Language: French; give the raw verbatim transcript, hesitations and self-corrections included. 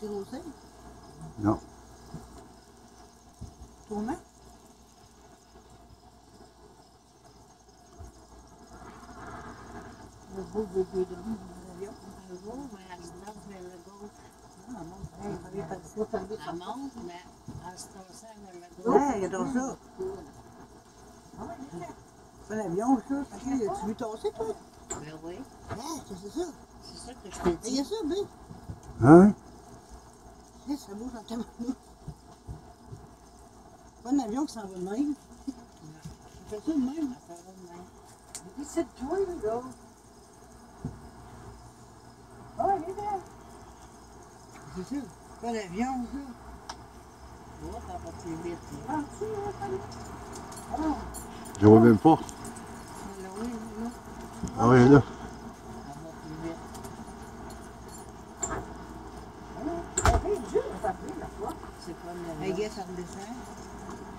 été rosé? Non. Tournant? Le beau bébé de l'avion. Un jour, mais elle se lance vers le gauche. Non, non, hey, on avait pas dit ça, t'as dit ça. Elle monte, mais elle se tasse vers le Ouais, gauche. regarde ça. C'est un avion, ça. Tu tu veux tasser, toi? Ben oui, Ouais, c'est ça. c'est ça que je te Il y dis. a ça, B. Hein? Hey, ça bouge en tabarnak. Pas un avion qui s'en va de même. Ça fait ça de même. Ça va de même. Mais c'est de toi, là. Ah, il est là. C'est ça. Pas un avion, ça. Oh, ça va plus vite. là. Ah, tu vois, pas Ah, Je vois même pas. Mais là, oui, là, Ah oui, là. ça va plus vite. ah, hey, Dieu, on t'a pris la fois. C'est pas Hey, le gars, ça redescend.